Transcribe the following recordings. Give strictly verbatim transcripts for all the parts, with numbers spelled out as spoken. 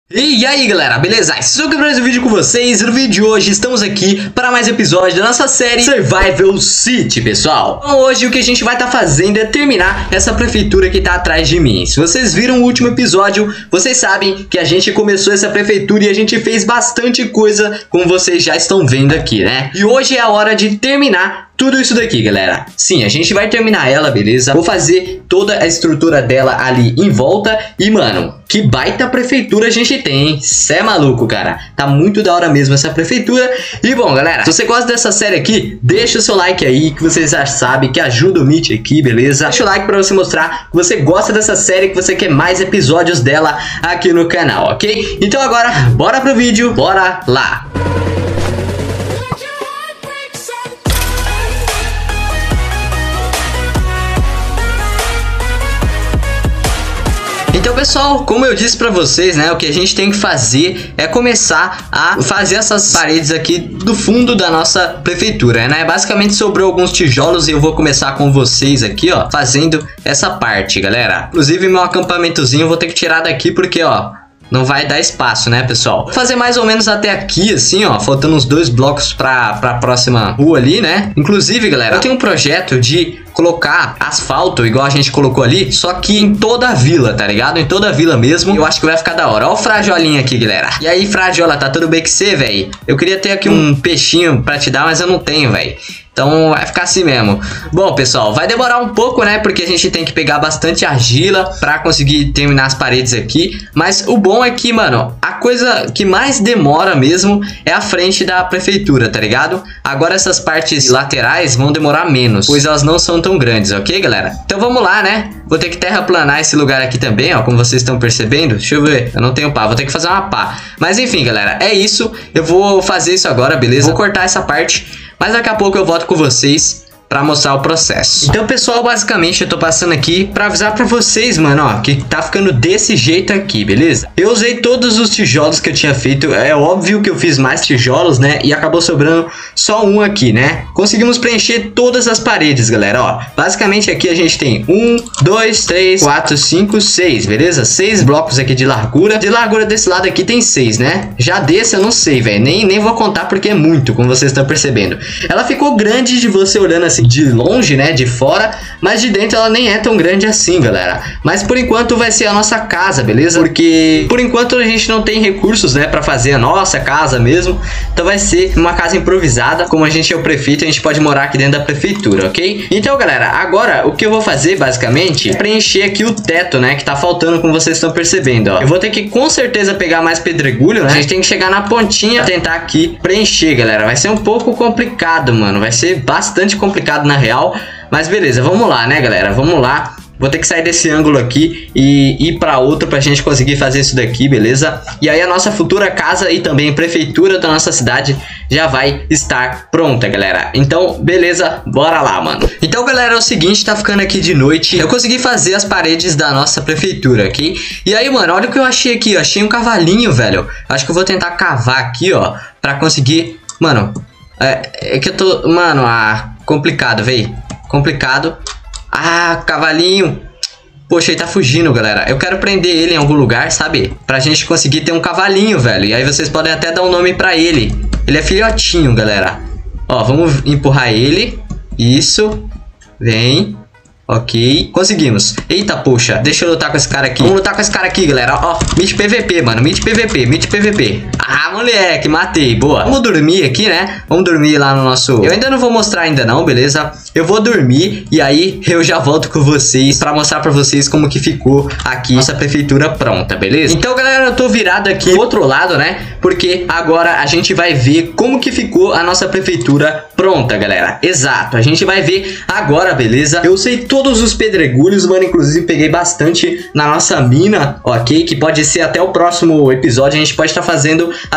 E aí galera, beleza? Estou aqui para mais um vídeo com vocês. No vídeo de hoje estamos aqui para mais um episódio da nossa série Survival City, pessoal. Então hoje o que a gente vai estar tá fazendo é terminar essa prefeitura que está atrás de mim. Se vocês viram o último episódio, vocês sabem que a gente começou essa prefeitura e a gente fez bastante coisa, como vocês já estão vendo aqui, né? E hoje é a hora de terminar tudo isso daqui, galera. Sim, a gente vai terminar ela, beleza? Vou fazer toda a estrutura dela ali em volta. E, mano, que baita prefeitura a gente tem, hein? Cê é maluco, cara. Tá muito da hora mesmo essa prefeitura. E, bom, galera, se você gosta dessa série aqui, deixa o seu like aí, que vocês já sabem que ajuda o Mitch aqui, beleza? Deixa o like pra você mostrar que você gosta dessa série, que você quer mais episódios dela aqui no canal, ok? Então agora, bora pro vídeo, bora lá! Então, pessoal, como eu disse pra vocês, né, o que a gente tem que fazer é começar a fazer essas paredes aqui do fundo da nossa prefeitura, né? Basicamente sobrou alguns tijolos e eu vou começar com vocês aqui, ó, fazendo essa parte, galera. Inclusive, meu acampamentozinho eu vou ter que tirar daqui porque, ó, não vai dar espaço, né, pessoal? Vou fazer mais ou menos até aqui, assim, ó, faltando uns dois blocos pra, pra próxima rua ali, né? Inclusive, galera, eu tenho um projeto de colocar asfalto, igual a gente colocou ali, só que em toda a vila, tá ligado? Em toda a vila mesmo. Eu acho que vai ficar da hora. Ó o Fragiolinha aqui, galera. E aí, Fragiola, tá tudo bem com você, velho? Eu queria ter aqui um peixinho pra te dar, mas eu não tenho, velho. Então vai ficar assim mesmo. Bom, pessoal, vai demorar um pouco, né? Porque a gente tem que pegar bastante argila pra conseguir terminar as paredes aqui. Mas o bom é que, mano, a coisa que mais demora mesmo é a frente da prefeitura, tá ligado? Agora essas partes laterais vão demorar menos, pois elas não são tão grandes, ok, galera? Então vamos lá, né? Vou ter que terraplanar esse lugar aqui também, ó, como vocês estão percebendo. Deixa eu ver, eu não tenho pá, vou ter que fazer uma pá. Mas enfim, galera, é isso. Eu vou fazer isso agora, beleza? Vou cortar essa parte, mas daqui a pouco eu volto com vocês pra mostrar o processo. Então, pessoal, basicamente eu tô passando aqui pra avisar pra vocês, mano, ó, que tá ficando desse jeito aqui, beleza? Eu usei todos os tijolos que eu tinha feito. É óbvio que eu fiz mais tijolos, né? E acabou sobrando só um aqui, né? Conseguimos preencher todas as paredes, galera, ó. Basicamente aqui a gente tem um, dois, três, quatro, cinco, seis, beleza? Seis blocos aqui de largura. De largura desse lado aqui tem seis, né? Já desse eu não sei, velho. Nem, nem vou contar porque é muito, como vocês estão percebendo. Ela ficou grande de você olhando assim de longe, né, de fora, mas de dentro ela nem é tão grande assim, galera. Mas por enquanto vai ser a nossa casa, beleza? Porque por enquanto a gente não tem recursos, né, pra fazer a nossa casa mesmo. Então vai ser uma casa improvisada. Como a gente é o prefeito, a gente pode morar aqui dentro da prefeitura, ok? Então, galera, agora o que eu vou fazer basicamente é preencher aqui o teto, né, que tá faltando, como vocês estão percebendo, ó. Eu vou ter que com certeza pegar mais pedregulho, né? A gente tem que chegar na pontinha, tentar aqui preencher, galera. Vai ser um pouco complicado, mano. Vai ser bastante complicado na real, mas beleza, vamos lá, né, galera? Vamos lá. Vou ter que sair desse ângulo aqui e ir para outro pra gente conseguir fazer isso daqui, beleza? E aí a nossa futura casa e também prefeitura da nossa cidade já vai estar pronta, galera. Então, beleza, bora lá, mano. Então, galera, é o seguinte, tá ficando aqui de noite. Eu consegui fazer as paredes da nossa prefeitura, ok? E aí, mano, olha o que eu achei aqui. Eu achei um cavalinho, velho. Acho que eu vou tentar cavar aqui, ó, pra conseguir... Mano, é, é que eu tô... Mano, ah... complicado, véi. Complicado. Ah, cavalinho. Poxa, ele tá fugindo, galera. Eu quero prender ele em algum lugar, sabe? Pra gente conseguir ter um cavalinho, velho. E aí vocês podem até dar um nome pra ele. Ele é filhotinho, galera. Ó, vamos empurrar ele. Isso. Vem. Ok, conseguimos. Eita, poxa, deixa eu lutar com esse cara aqui. Vamos lutar com esse cara aqui, galera. Ó, Meet P V P, mano, Meet P V P, Meet P V P. Ah, moleque, matei, boa. Vamos dormir aqui, né? Vamos dormir lá no nosso... Eu ainda não vou mostrar ainda não, beleza? Eu vou dormir e aí eu já volto com vocês pra mostrar pra vocês como que ficou aqui nossa prefeitura pronta, beleza? Então, galera, eu tô virado aqui do outro lado, né? Porque agora a gente vai ver como que ficou a nossa prefeitura pronta, galera. Exato, a gente vai ver agora, beleza? Eu sei todos os pedregulhos, mano, inclusive peguei bastante na nossa mina, ok? Que pode ser até o próximo episódio, a gente pode estar fazendo a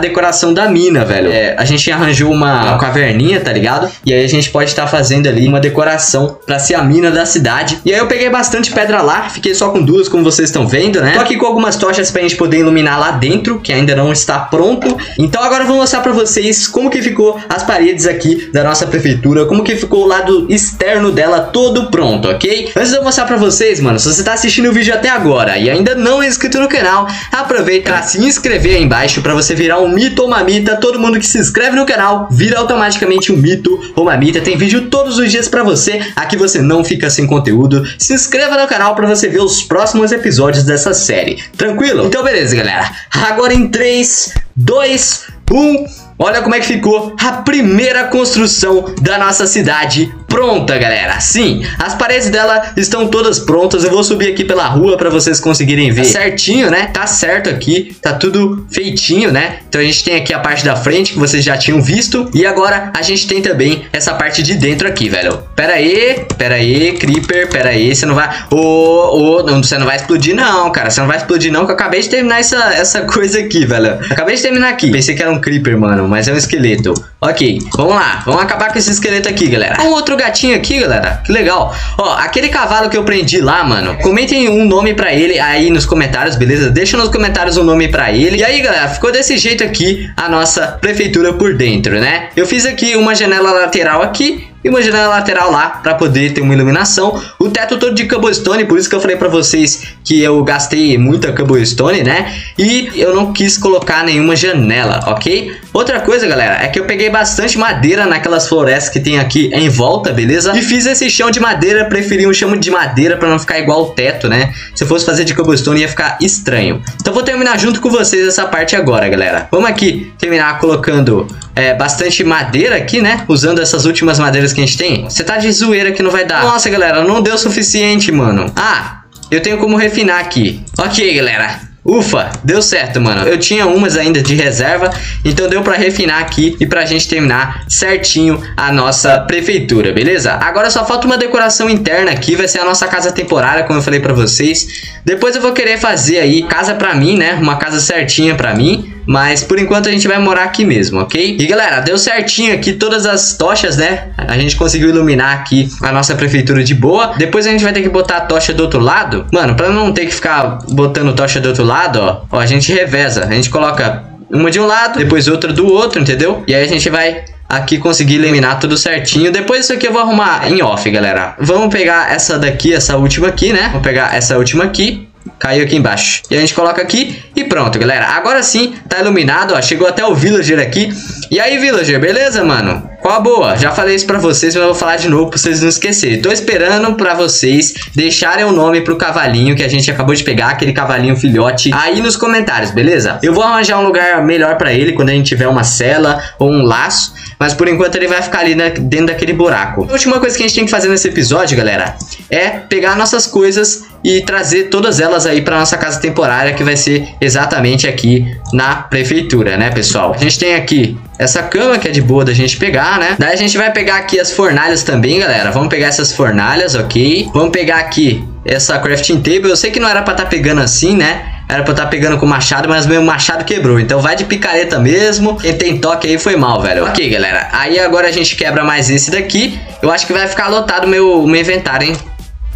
decoração da mina, velho. É, a gente arranjou uma, uma caverninha, tá ligado? E aí a gente pode estar tá fazendo ali uma decoração pra ser a mina da cidade. E aí eu peguei bastante pedra lá, fiquei só com duas, como vocês estão vendo, né? Tô aqui com algumas tochas pra gente poder iluminar lá dentro, que ainda não está pronto. Então agora eu vou mostrar pra vocês como que ficou as paredes aqui da nossa prefeitura, como que ficou o lado externo dela todo pronto, ok? Antes de eu mostrar pra vocês, mano, se você tá assistindo o vídeo até agora e ainda não é inscrito no canal, aproveita pra se inscrever aí embaixo pra você virar um mito ou mamita. Todo mundo que se inscreve no canal vira automaticamente um mito ou mamita. Tem vídeo todos os dias pra você, aqui você não fica sem conteúdo. Se inscreva no canal pra você ver os próximos episódios dessa série, tranquilo? Então beleza, galera, agora em três, dois, um... olha como é que ficou a primeira construção da nossa cidade pronta, galera. Sim, as paredes dela estão todas prontas. Eu vou subir aqui pela rua para vocês conseguirem ver certinho, né? Tá certo aqui, tá tudo feitinho, né? Então a gente tem aqui a parte da frente que vocês já tinham visto. E agora a gente tem também essa parte de dentro aqui, velho. Pera aí, pera aí, Creeper, pera aí. Você não vai... Ô, ô, não, você não vai explodir não, cara. Você não vai explodir não, que eu acabei de terminar essa, essa coisa aqui, velho. Acabei de terminar aqui. Pensei que era um Creeper, mano, mas é um esqueleto. Ok, vamos lá. Vamos acabar com esse esqueleto aqui, galera. Um outro gatinho aqui, galera. Que legal. Ó, aquele cavalo que eu prendi lá, mano, comentem um nome pra ele aí nos comentários, beleza? Deixa nos comentários um nome pra ele. E aí, galera, ficou desse jeito aqui a nossa prefeitura por dentro, né? Eu fiz aqui uma janela lateral aqui e uma janela lateral lá para poder ter uma iluminação. O teto todo de cobblestone, por isso que eu falei para vocês que eu gastei muita cobblestone, né? E eu não quis colocar nenhuma janela, ok? Outra coisa, galera, é que eu peguei bastante madeira naquelas florestas que tem aqui em volta, beleza? E fiz esse chão de madeira, preferi um chão de madeira para não ficar igual o teto, né? Se eu fosse fazer de cobblestone ia ficar estranho. Então vou terminar junto com vocês essa parte agora, galera. Vamos aqui terminar colocando é, bastante madeira aqui, né? Usando essas últimas madeiras que a gente tem. Você tá de zoeira que não vai dar. Nossa, galera, não deu o suficiente, mano. Ah, eu tenho como refinar aqui. Ok, galera. Ufa, deu certo, mano. Eu tinha umas ainda de reserva, então deu pra refinar aqui e pra gente terminar certinho a nossa prefeitura, beleza? Agora só falta uma decoração interna aqui, vai ser a nossa casa temporária, como eu falei pra vocês. Depois eu vou querer fazer aí casa pra mim, né? Uma casa certinha pra mim. Mas por enquanto a gente vai morar aqui mesmo, ok? E galera, deu certinho aqui todas as tochas, né? A gente conseguiu iluminar aqui a nossa prefeitura de boa. Depois a gente vai ter que botar a tocha do outro lado. Mano, pra não ter que ficar botando tocha do outro lado, ó, ó, a gente reveza. A gente coloca uma de um lado, depois outra do outro, entendeu? E aí a gente vai aqui conseguir iluminar tudo certinho. Depois isso aqui eu vou arrumar em off, galera. Vamos pegar essa daqui, essa última aqui, né? Vamos pegar essa última aqui. Caiu aqui embaixo. E a gente coloca aqui e pronto, galera. Agora sim, tá iluminado, ó. Chegou até o villager aqui. E aí, villager, beleza, mano? Qual a boa? Já falei isso pra vocês, mas eu vou falar de novo pra vocês não esquecerem. Tô esperando pra vocês deixarem o nome pro cavalinho que a gente acabou de pegar, aquele cavalinho filhote, aí nos comentários, beleza? Eu vou arranjar um lugar melhor pra ele quando a gente tiver uma cela ou um laço. Mas por enquanto ele vai ficar ali na, dentro daquele buraco. A última coisa que a gente tem que fazer nesse episódio, galera, é pegar nossas coisas e trazer todas elas aí pra nossa casa temporária, que vai ser exatamente aqui na prefeitura, né, pessoal? A gente tem aqui essa cama que é de boa da gente pegar, né? Daí a gente vai pegar aqui as fornalhas também, galera. Vamos pegar essas fornalhas, ok? Vamos pegar aqui essa crafting table. Eu sei que não era pra estar pegando assim, né? Era pra eu estar pegando com machado, mas meu machado quebrou. Então vai de picareta mesmo. Quem tem toque aí foi mal, velho. Ok, galera. Aí agora a gente quebra mais esse daqui. Eu acho que vai ficar lotado o meu, meu inventário, hein?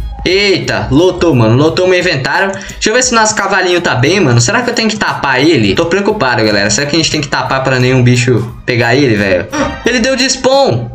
Eita, lotou, mano. Lotou o meu inventário. Deixa eu ver se nosso cavalinho tá bem, mano. Será que eu tenho que tapar ele? Tô preocupado, galera. Será que a gente tem que tapar pra nenhum bicho pegar ele, velho? Ele deu despawn.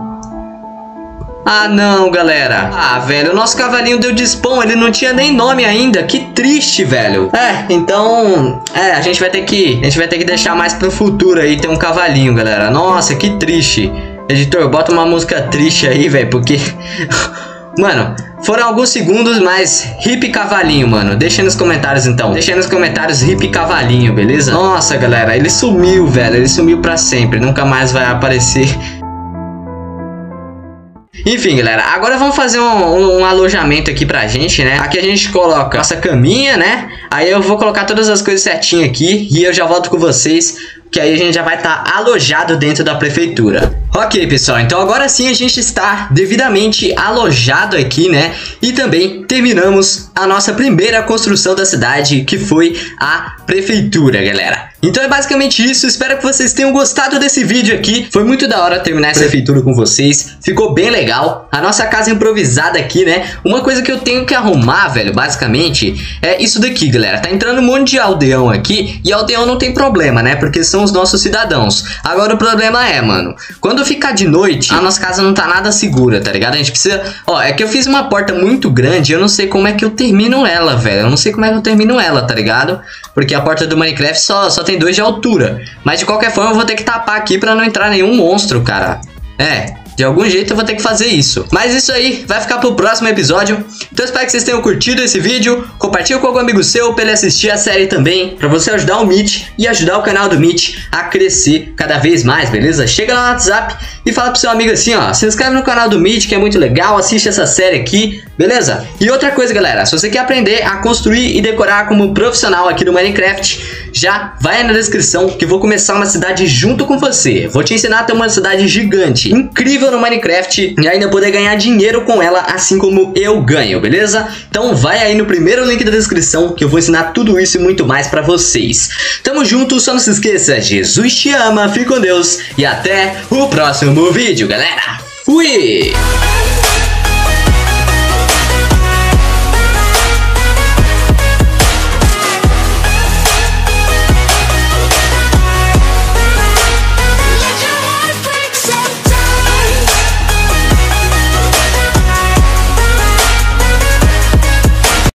Ah, não, galera. Ah, velho, o nosso cavalinho deu despawn. Ele não tinha nem nome ainda. Que triste, velho. É, então... É, a gente vai ter que... A gente vai ter que deixar mais pro futuro aí ter um cavalinho, galera. Nossa, que triste. Editor, bota uma música triste aí, velho, porque... Mano, foram alguns segundos, mas hip cavalinho, mano. Deixa aí nos comentários, então. Deixa aí nos comentários hip cavalinho, beleza? Nossa, galera, ele sumiu, velho. Ele sumiu pra sempre. Nunca mais vai aparecer... Enfim, galera, agora vamos fazer um, um, um alojamento aqui pra gente, né? Aqui a gente coloca nossa caminha, né? Aí eu vou colocar todas as coisas certinho aqui e eu já volto com vocês, que aí a gente já vai estar alojado dentro da prefeitura. Ok, pessoal, então agora sim a gente está devidamente alojado aqui, né? E também terminamos a nossa primeira construção da cidade, que foi a prefeitura, galera. Então é basicamente isso, espero que vocês tenham gostado desse vídeo aqui. Foi muito da hora terminar essa prefeitura com vocês, ficou bem legal. A nossa casa improvisada aqui, né? Uma coisa que eu tenho que arrumar, velho, basicamente, é isso daqui, galera. Tá entrando um monte de aldeão aqui, e aldeão não tem problema, né? Porque são os nossos cidadãos. Agora o problema é, mano, quando ficar de noite, a nossa casa não tá nada segura, tá ligado? A gente precisa... Ó, é que eu fiz uma porta muito grande, eu não sei como é que eu termino ela, velho. Eu não sei como é que eu termino ela, tá ligado? Porque a porta do Minecraft só, só tem dois de altura. Mas de qualquer forma eu vou ter que tapar aqui pra não entrar nenhum monstro, cara. É, de algum jeito eu vou ter que fazer isso. Mas isso aí vai ficar pro próximo episódio. Então eu espero que vocês tenham curtido esse vídeo. Compartilha com algum amigo seu pra ele assistir a série também, pra você ajudar o Meat e ajudar o canal do Meat a crescer cada vez mais, beleza? Chega lá no WhatsApp e fala pro seu amigo assim, ó, se inscreve no canal do Meat, que é muito legal, assiste essa série aqui, beleza? E outra coisa, galera, se você quer aprender a construir e decorar como profissional aqui no Minecraft, já vai aí na descrição que eu vou começar uma cidade junto com você. Vou te ensinar a ter uma cidade gigante, incrível no Minecraft, e ainda poder ganhar dinheiro com ela, assim como eu ganho, beleza? Então vai aí no primeiro link da descrição que eu vou ensinar tudo isso e muito mais pra vocês. Tamo junto, só não se esqueça, Jesus te ama, fique com Deus e até o próximo vídeo, galera. Fui!